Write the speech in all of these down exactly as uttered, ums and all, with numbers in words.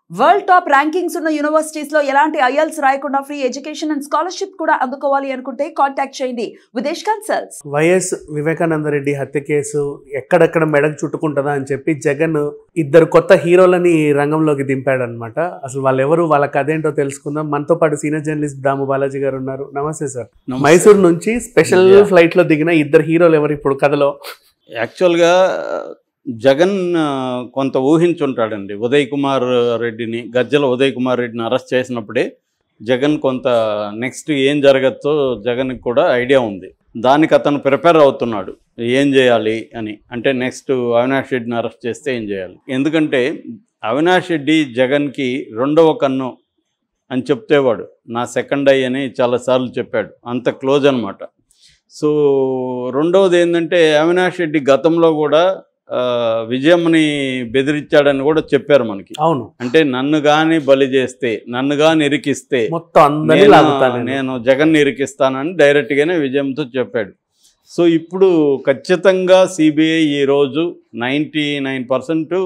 World top rankings ఉన్న universities లో ఎలాంటి ఐఎల్స్ రాయకుండా ఫ్రీ ఎడ్యుకేషన్ అండ్ స్కాలర్షిప్ కూడా అందుకోవాలి అనుకుంటే కాంటాక్ట్ చేయండి విదేశ్ కన్సల్ట్స్. వైఎస్ వివేకానంద రెడ్డి హత్య కేసు ఎక్కడెక్కడ మెడకు చుట్టుకుంటుందా అని చెప్పి జగన్ ఇద్దరు కొత్త హీరోలని రంగంలోకి దింపాడు అనమాట. అసలు వాళ్ళు ఎవరు, వాళ్ళ కథ ఏంటో తెలుసుకుందాం. మనతో పాటు సీనియర్ జర్నలిస్ట్ దాము బాలాజీ గారు ఉన్నారు. నమస్తే సార్. మైసూర్ నుంచి స్పెషల్ ఫ్లైట్ లో దిగిన ఇద్దరు హీరోలు ఎవరు ఇప్పుడు కథలో? యాక్చువల్గా జగన్ కొంత ఊహించుంటాడండి. ఉదయ్ కుమార్ రెడ్డిని, గజ్జల ఉదయ్ కుమార్ రెడ్డిని అరెస్ట్ చేసినప్పుడే జగన్ కొంత నెక్స్ట్ ఏం జరగచ్చో జగన్కి కూడా ఐడియా ఉంది. దానికి అతను ప్రిపేర్ అవుతున్నాడు, ఏం చేయాలి అని. అంటే నెక్స్ట్ అవినాష్ రెడ్డిని అరెస్ట్ చేస్తే ఏం చేయాలి. ఎందుకంటే అవినాష్ రెడ్డి జగన్కి రెండవ కన్ను అని చెప్తేవాడు, నా సెకండ్ ఐ అని చాలాసార్లు చెప్పాడు. అంత క్లోజ్ అనమాట. సో రెండవది ఏంటంటే అవినాష్ రెడ్డి గతంలో కూడా విజయమ్మని బెదిరించాడని కూడా చెప్పారు మనకి. అవును. అంటే నన్ను కానీ బలి చేస్తే, నన్ను కానీ ఇరికిస్తే నేను జగన్ ఇరికిస్తానని డైరెక్ట్గానే విజయంతో చెప్పాడు. సో ఇప్పుడు ఖచ్చితంగా సిబిఐ ఈరోజు ninety nine percent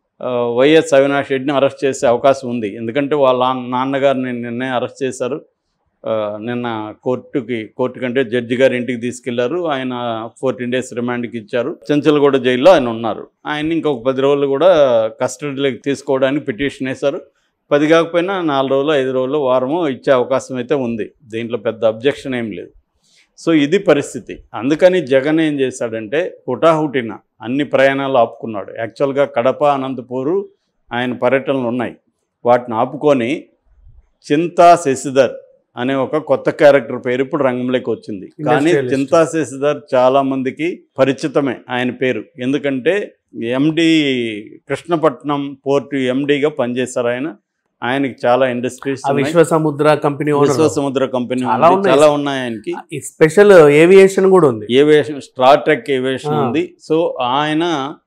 YS Avinash రెడ్డిని అరెస్ట్ చేసే అవకాశం ఉంది. ఎందుకంటే వాళ్ళ నాన్నగారిని నిన్నే అరెస్ట్ చేశారు. నిన్న కోర్టుకి కోర్టు కంటే జడ్జి గారు ఇంటికి తీసుకెళ్లారు. ఆయన ఫోర్టీన్ డేస్ రిమాండ్కి ఇచ్చారు. చెంచల్గూడ జైల్లో ఆయన ఉన్నారు. ఆయన్ని ఇంకొక పది రోజులు కూడా కస్టడీలోకి తీసుకోవడానికి పిటిషన్ వేశారు. పది కాకపోయినా నాలుగు రోజులు ఐదు రోజులు వారము ఇచ్చే అవకాశం అయితే ఉంది. దీంట్లో పెద్ద అబ్జెక్షన్ ఏం లేదు. సో ఇది పరిస్థితి. అందుకని జగన్ ఏం చేశాడంటే హుటాహుటిన అన్ని ప్రయాణాలు ఆపుకున్నాడు. యాక్చువల్గా కడప, అనంతపూరు ఆయన పర్యటనలు ఉన్నాయి. వాటిని ఆపుకొని చింతా శశిధర్ అనే ఒక కొత్త క్యారెక్టర్ పేరు ఇప్పుడు రంగంలోకి వచ్చింది. కానీ చింతా శశిధర్ చాలా మందికి పరిచితమే ఆయన పేరు. ఎందుకంటే ఎండి కృష్ణపట్నం పోర్టు ఎండిగా పనిచేశారు ఆయన. ఆయనకి చాలా industries, Vishwasamudra company Vishwasamudra company చాలా ఉన్నాయి ఆయనకి. స్పెషల్ ఏవియేషన్ కూడా ఉంది, ఏవియేషన్ స్టార్ ట్రెక్ ఏవియేషన్ ఉంది. సో ఆయన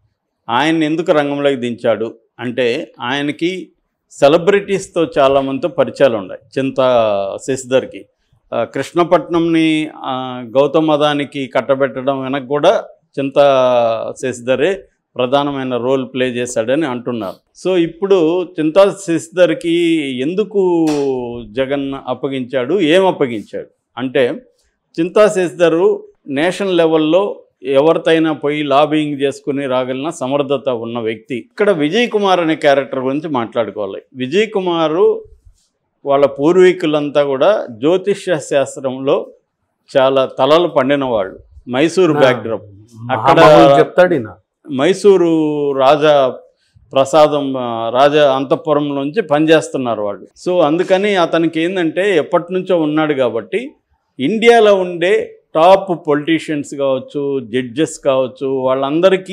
ఆయన ఎందుకు రంగంలోకి దించాడు అంటే ఆయనకి సెలబ్రిటీస్తో చాలామందితో పరిచయాలు ఉన్నాయి. చింతా శశిధర్కి కృష్ణపట్నంని గౌతమ్ అదానికి కట్టబెట్టడం వెనక కూడా చింతా శశిధరే ప్రధానమైన రోల్ ప్లే చేశాడని అంటున్నారు. సో ఇప్పుడు చింతా శశిధర్కి ఎందుకు జగన్ అప్పగించాడు, ఏం అప్పగించాడు అంటే చింతా శశిధరు నేషనల్ లెవెల్లో ఎవరితైనా పోయి లాబింగ్ చేసుకుని రాగలిగిన సమర్థత ఉన్న వ్యక్తి. ఇక్కడ విజయ్ కుమార్ అనే క్యారెక్టర్ గురించి మాట్లాడుకోవాలి. విజయ్ కుమారు వాళ్ళ పూర్వీకులంతా కూడా జ్యోతిష్య శాస్త్రంలో చాలా తలలు పండిన వాళ్ళు. మైసూరు బ్యాక్డ్రాప్, అక్కడ చెప్తాడు మైసూరు రాజా ప్రసాదం రాజా అంతఃపురం నుంచి పనిచేస్తున్నారు వాళ్ళు. సో అందుకని అతనికి ఏంటంటే ఎప్పటి నుంచో ఉన్నాడు కాబట్టి ఇండియాలో ఉండే టాప్ పొలిటీషియన్స్ కావచ్చు, జడ్జెస్ కావచ్చు, వాళ్ళందరికీ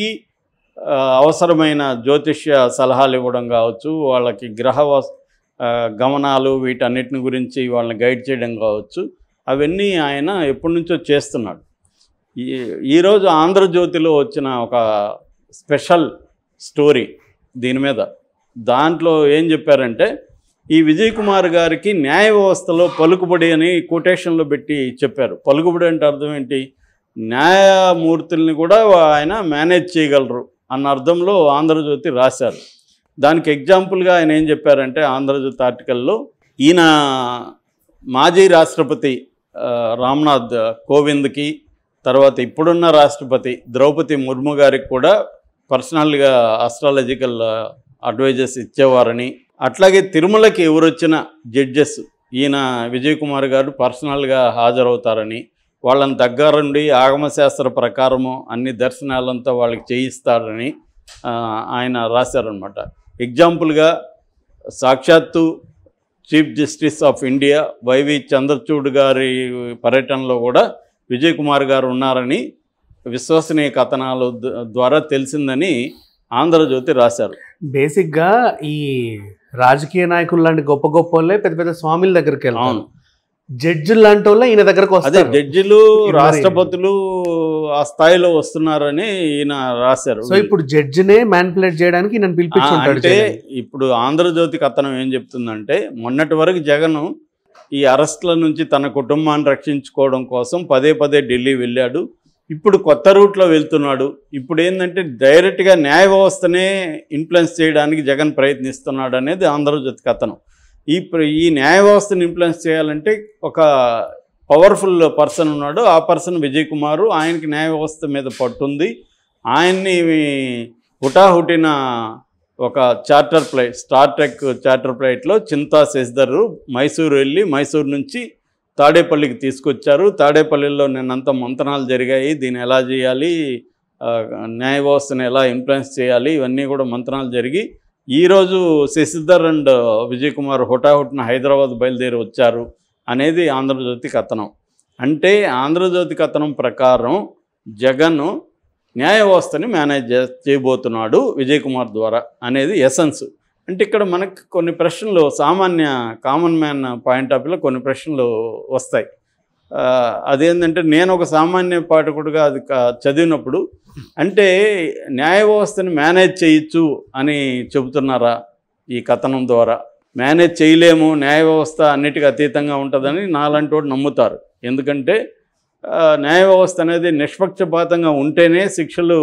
అవసరమైన జ్యోతిష్య సలహాలు ఇవ్వడం కావచ్చు, వాళ్ళకి గ్రహ గమనాలు వీటన్నిటిని గురించి వాళ్ళని గైడ్ చేయడం కావచ్చు, అవన్నీ ఆయన ఎప్పటి నుంచో చేస్తున్నాడు. ఈ ఈరోజు ఆంధ్రజ్యోతిలో వచ్చిన ఒక స్పెషల్ స్టోరీ దీని మీద. దాంట్లో ఏం చెప్పారంటే ఈ విజయ్ కుమార్ గారికి న్యాయ వ్యవస్థలో పలుకుబడి అని కొటేషన్లో పెట్టి చెప్పారు. పలుకుబడి అంటే అర్థం ఏంటి? న్యాయమూర్తుల్ని కూడా ఆయన మేనేజ్ చేయగలరు అన్న అర్థంలో ఆంధ్రజ్యోతి రాశారు. దానికి ఎగ్జాంపుల్గా ఆయన ఏం చెప్పారంటే ఆంధ్రజ్యోతి ఆర్టికల్లో ఈయన మాజీ రాష్ట్రపతి రామ్నాథ్ కోవింద్కి, తర్వాత ఇప్పుడున్న రాష్ట్రపతి ద్రౌపది ముర్ము గారికి కూడా పర్సనల్గా ఆస్ట్రాలజికల్ అడ్వైజర్స్ ఇచ్చేవారని, అట్లాగే తిరుమలకి ఎవరు వచ్చిన జడ్జెస్ ఈయన విజయ్ కుమార్ గారు పర్సనల్గా హాజరవుతారని, వాళ్ళని దగ్గరుండి ఆగమశాస్త్ర ప్రకారము అన్ని దర్శనాలంతా వాళ్ళకి చేయిస్తారని ఆయన రాశారనమాట. ఎగ్జాంపుల్గా సాక్షాత్తు chief justice of India YV Chandrachud గారి పర్యటనలో కూడా విజయ్ కుమార్ గారు ఉన్నారని విశ్వసనీయ కథనాల ద్వారా తెలిసిందని ఆంధ్రజ్యోతి రాశారు. బేసిక్గా ఈ రాజకీయ నాయకులు లాంటి గొప్ప గొప్ప వాళ్ళే పెద్ద పెద్ద స్వామిల దగ్గరికి వెళ్తారు. జడ్జిలు లాంటి వాళ్ళే ఈయన దగ్గరకు వస్తారు. అదే జడ్జిలు, రాష్ట్రపతులు ఆ స్థాయిలో వస్తున్నారని ఈయన రాశారు. సో ఇప్పుడు జడ్జినే మ్యానిపులేట్ చేయడానికి ఈయన పిలిపించుంటాడు. అంటే ఇప్పుడు ఆంధ్రజ్యోతి కథనం ఏం చెప్తుందంటే మొన్నటి వరకు జగన్ ఈ అరెస్ట్ల నుంచి తన కుటుంబాన్ని రక్షించుకోవడం కోసం పదే పదే ఢిల్లీ వెళ్ళాడు. ఇప్పుడు కొత్త రూట్లో వెళ్తున్నాడు. ఇప్పుడు ఏంటంటే డైరెక్ట్గా న్యాయ వ్యవస్థనే ఇన్ఫ్లుయెన్స్ చేయడానికి జగన్ ప్రయత్నిస్తున్నాడు అనేది ఆంధ్రజ్యోతి కథనం. ఈ ఈ న్యాయ వ్యవస్థను ఇన్ఫ్లుయెన్స్ చేయాలంటే ఒక పవర్ఫుల్ పర్సన్ ఉన్నాడు. ఆ పర్సన్ విజయ్ కుమారు. ఆయనకి న్యాయ వ్యవస్థ మీద పట్టుంది. ఆయన్ని హుటాహుటిన ఒక charter flight, Star Trek charter ఫ్లైట్లో చింతా శశిధర్ మైసూరు వెళ్ళి మైసూరు నుంచి తాడేపల్లికి తీసుకొచ్చారు. తాడేపల్లిలో నిన్నంతా మంతనాలు జరిగాయి. దీన్ని ఎలా చేయాలి, న్యాయ వ్యవస్థను ఎలా ఇన్ఫ్లుయెన్స్ చేయాలి, ఇవన్నీ కూడా మంతనాలు జరిగి ఈరోజు శశిధర్ అండ్ విజయ్ కుమార్ హుటాహుటిన హైదరాబాద్ బయలుదేరి వచ్చారు అనేది ఆంధ్రజ్యోతి కథనం. అంటే ఆంధ్రజ్యోతి కథనం ప్రకారం జగన్ న్యాయ వ్యవస్థని మేనేజ్ చేయబోతున్నాడు విజయ్ కుమార్ ద్వారా అనేది ఎసెన్స్. అంటే ఇక్కడ మనకు కొన్ని ప్రశ్నలు సామాన్య కామన్ మ్యాన్ పాయింట్ ఆఫ్ వ్యూలో కొన్ని ప్రశ్నలు వస్తాయి. అదేంటంటే నేను ఒక సామాన్య పాఠకుడిగా అది చదివినప్పుడు అంటే న్యాయ వ్యవస్థని మేనేజ్ చేయొచ్చు అని చెబుతున్నారా ఈ కథనం ద్వారా? మేనేజ్ చేయలేము, న్యాయ వ్యవస్థ అన్నిటికీ అతీతంగా ఉంటుందని నాలాంటి వాడు నమ్ముతారు. ఎందుకంటే న్యాయ వ్యవస్థ అనేది నిష్పక్షపాతంగా ఉంటేనే శిక్షలు,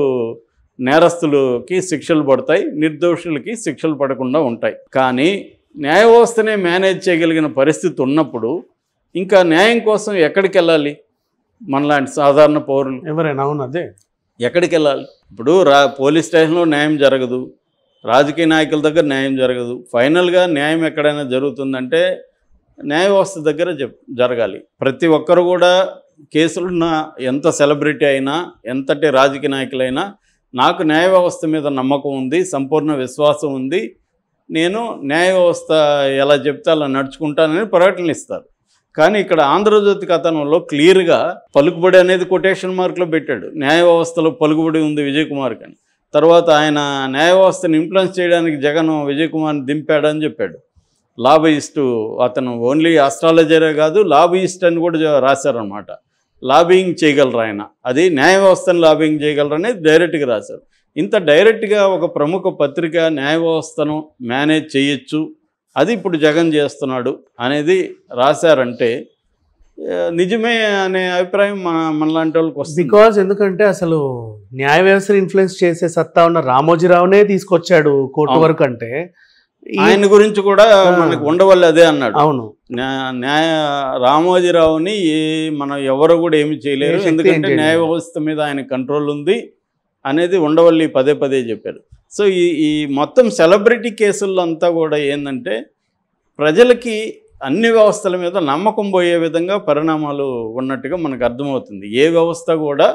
నేరస్తులకి శిక్షలు పడతాయి, నిర్దోషులకి శిక్షలు పడకుండా ఉంటాయి. కానీ న్యాయ వ్యవస్థనే మేనేజ్ చేయగలిగిన పరిస్థితి ఉన్నప్పుడు ఇంకా న్యాయం కోసం ఎక్కడికి వెళ్ళాలి? మనలాంటి సాధారణ పౌరులు ఎవరైనా అవును అదే ఎక్కడికి వెళ్ళాలి? ఇప్పుడు రా పోలీస్ స్టేషన్లో న్యాయం జరగదు, రాజకీయ నాయకుల దగ్గర న్యాయం జరగదు. ఫైనల్గా న్యాయం ఎక్కడైనా జరుగుతుందంటే న్యాయ వ్యవస్థ దగ్గర జరగాలి. ప్రతి ఒక్కరు కూడా కేసులున్న ఎంత సెలబ్రిటీ అయినా, ఎంతటి రాజకీయ నాయకులైనా నాకు న్యాయ వ్యవస్థ మీద నమ్మకం ఉంది, సంపూర్ణ విశ్వాసం ఉంది, నేను న్యాయ వ్యవస్థ ఎలా చెప్తే అలా నడుచుకుంటానని ప్రకటనలు ఇస్తారు. కానీ ఇక్కడ ఆంధ్రజ్యోతి కథనంలో క్లియర్గా పలుకుబడి అనేది కొటేషన్ మార్కులో పెట్టాడు. న్యాయ వ్యవస్థలో పలుకుబడి ఉంది విజయ్ కుమార్ కానీ. తర్వాత ఆయన న్యాయ వ్యవస్థను ఇన్ఫ్లుయెన్స్ చేయడానికి జగన్ విజయ్ కుమార్ని దింపాడని చెప్పాడు. లాబీయిస్టు అతను ఓన్లీ ఆస్ట్రాలజరే కాదు, లాబీయిస్ట్ అని కూడా రాశారనమాట. లాబింగ్ చేయగలరు ఆయన, అది న్యాయ వ్యవస్థను లాబింగ్ చేయగలరు అనేది డైరెక్ట్గా రాశారు. ఇంత డైరెక్ట్గా ఒక ప్రముఖ పత్రిక న్యాయ వ్యవస్థను మేనేజ్ చేయొచ్చు, అది ఇప్పుడు జగన్ చేస్తున్నాడు అనేది రాశారంటే నిజమే అనే అభిప్రాయం మన మనలాంటి వాళ్ళకి వస్తుంది. బికాజ్ ఎందుకంటే అసలు న్యాయ వ్యవస్థను ఇన్ఫ్లుయెన్స్ చేసే సత్తా ఉన్న రామోజీరావునే తీసుకొచ్చాడు కోర్టు వరకు. అంటే ఆయన గురించి కూడా మనకు ఉండవల్లి అదే అన్నాడు. అవును, న్యాయ రామోజీరావుని ఏ మనం ఎవరు కూడా ఏమి చేయలేరు, ఎందుకంటే న్యాయ వ్యవస్థ మీద ఆయన కంట్రోల్ ఉంది అనేది ఉండవల్లి పదే పదే చెప్పారు. సో ఈ ఈ మొత్తం సెలబ్రిటీ కేసుల్లో అంతా కూడా ఏంటంటే ప్రజలకి అన్ని వ్యవస్థల మీద నమ్మకం పోయే విధంగా పరిణామాలు ఉన్నట్టుగా మనకు అర్థమవుతుంది. ఏ వ్యవస్థ కూడా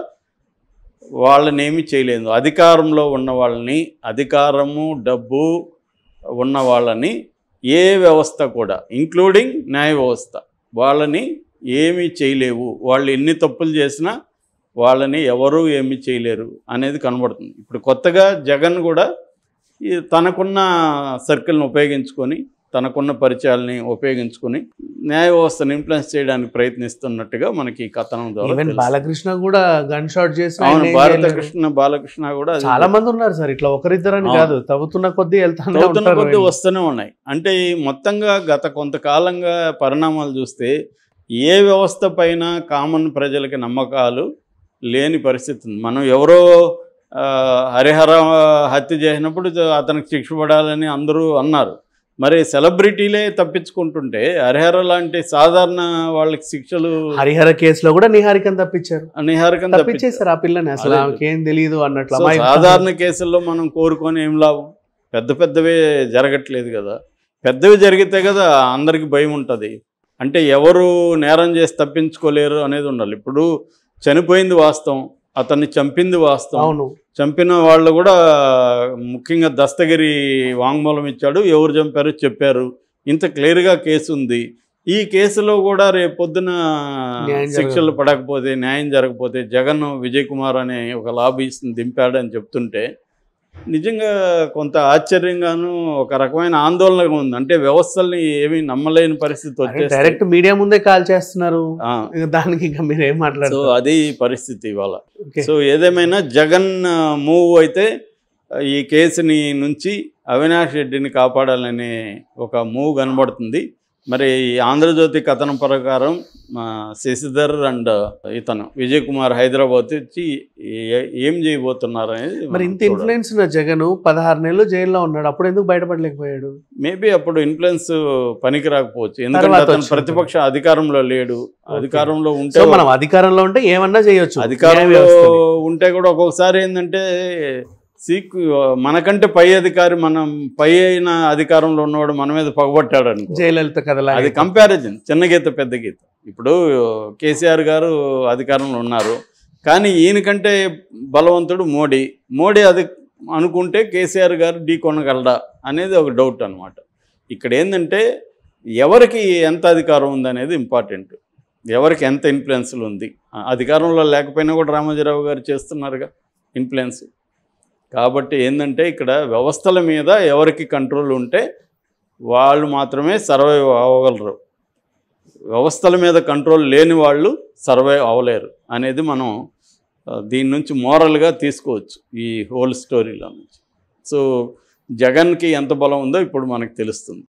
వాళ్ళని ఏమీ చేయలేదు. అధికారంలో ఉన్న వాళ్ళని, అధికారము డబ్బు ఉన్న వాళ్ళని ఏ వ్యవస్థ కూడా ఇంక్లూడింగ్ న్యాయ వ్యవస్థ వాళ్ళని ఏమీ చేయలేవు. వాళ్ళు ఎన్ని తప్పులు చేసినా వాళ్ళని ఎవరూ ఏమీ చేయలేరు అనేది కనబడుతుంది. ఇప్పుడు కొత్తగా జగన్ కూడా ఈ తనకున్న సర్కిల్ని ఉపయోగించుకొని, తనకున్న పరిచయాలని ఉపయోగించుకొని న్యాయ వ్యవస్థను ఇన్ఫ్లుయెన్స్ చేయడానికి ప్రయత్నిస్తున్నట్టుగా మనకి ఈ కథనం ద్వారా. బాలకృష్ణ కూడా గన్ షాట్ చేసి, భారతకృష్ణ బాలకృష్ణ కూడా చాలా మంది ఉన్నారు సార్, ఇట్లా ఒకరిద్దరని కాదు, తవ్వుతున్న కొద్దీ తవ్వుతున్న కొద్దీ వస్తూనే ఉన్నాయి. అంటే మొత్తంగా గత కొంతకాలంగా పరిణామాలు చూస్తే ఏ వ్యవస్థ పైన కామన్ ప్రజలకి నమ్మకాలు లేని పరిస్థితి ఉంది. మనం ఎవరో హరిహర హత్య చేసినప్పుడు అతనికి శిక్ష పడాలని అందరూ అన్నారు. మరి సెలబ్రిటీలే తప్పించుకుంటుంటే హరిహర లాంటి సాధారణ వాళ్ళకి శిక్షలు, హరిహర కేసులో కూడా నిహారికను తప్పించారు, నిహారికను తప్పించేశారు. ఆ పిల్లని అసలు ఆమెకేం తెలియదు అన్నట్లు. సాధారణ కేసుల్లో మనం కోరుకొని ఏం లాభం? పెద్ద పెద్దవే జరగట్లేదు కదా. పెద్దవి జరిగితే కదా అందరికి భయం ఉంటుంది. అంటే ఎవరు నేరం చేసి తప్పించుకోలేరు అనేది ఉండాలి. ఇప్పుడు చనిపోయింది వాస్తవం, అతన్ని చంపింది వాస్తవం, చంపిన వాళ్ళు కూడా ముఖ్యంగా దస్తగిరి వాంగ్మూలం ఇచ్చాడు, ఎవరు చంపారో చెప్పారు, ఇంత క్లియర్గా కేసు ఉంది. ఈ కేసులో కూడా రేపు పొద్దున శిక్షలు పడకపోతే, న్యాయం జరగకపోతే జగన్ విజయ్ కుమార్ అనే ఒక లాబీస్ని దింపాడని చెప్తుంటే నిజంగా కొంత ఆశ్చర్యంగాను ఒక రకమైన ఆందోళనగా ఉంది. అంటే వ్యవస్థల్ని ఏమీ నమ్మలేని పరిస్థితి వచ్చేసి డైరెక్ట్ మీడియా ముందే కాల్ చేస్తున్నారు, దానికి ఇంకా మీరు ఏం మాట్లాడారు? సో అది పరిస్థితి ఇవాళ. సో ఏదేమైనా జగన్ మూవ్ అయితే ఈ కేసుని నుంచి అవినాష్ రెడ్డిని కాపాడాలనే ఒక మూవ్ కనబడుతుంది. మరి ఈ ఆంధ్రజ్యోతి కథనం ప్రకారం శశిధర్ అండ్ ఇతను విజయ్ కుమార్ హైదరాబాద్ వచ్చి ఏం చేయబోతున్నారు అనేది. మరి ఇంత ఇన్ఫ్లుయెన్స్ ఉన్న జగన్ పదహారు నెలలు జైల్లో ఉన్నాడు, అప్పుడు ఎందుకు బయటపడలేకపోయాడు? మేబీ అప్పుడు ఇన్ఫ్లుయెన్స్ పనికి రాకపోవచ్చు, ఎందుకంటే అతను ప్రతిపక్ష అధికారంలో లేడు. అధికారంలో ఉంటే మనం అధికారంలో ఉంటే ఏమన్నా చేయొచ్చు, అధికారంలో ఉంటే కూడా ఒక్కొక్కసారి ఏంటంటే సీక్ మనకంటే పై అధికారి, మనం పై అయిన అధికారంలో ఉన్నవాడు మన మీద పగబట్టాడు అనుకో, జయలలిత కథలా అది కంపారిజన్, చిన్న గీత పెద్ద గీత. ఇప్పుడు కేసీఆర్ గారు అధికారంలో ఉన్నారు, కానీ ఈయనకంటే బలవంతుడు మోడీ. మోడీ అది అనుకుంటే కేసీఆర్ గారు ఢీ కొనగలడా అనేది ఒక డౌట్ అనమాట. ఇక్కడ ఏంటంటే ఎవరికి ఎంత అధికారం ఉందనేది ఇంపార్టెంట్, ఎవరికి ఎంత ఇన్ఫ్లుయెన్స్లు ఉంది. అధికారంలో లేకపోయినా కూడా రామోజీరావు గారు చేస్తున్నారుగా ఇన్ఫ్లుయెన్స్. కాబట్టి ఏంటంటే ఇక్కడ వ్యవస్థల మీద ఎవరికి కంట్రోల్ ఉంటే వాళ్ళు మాత్రమే సర్వైవ్ అవ్వగలరు. వ్యవస్థల మీద కంట్రోల్ లేని వాళ్ళు సర్వైవ్ అవ్వలేరు అనేది మనం దీని నుంచి మోరల్గా తీసుకోవచ్చు ఈ హోల్ స్టోరీలో నుంచి. సో జగన్కి ఎంత బలం ఉందో ఇప్పుడు మనకు తెలుస్తుంది.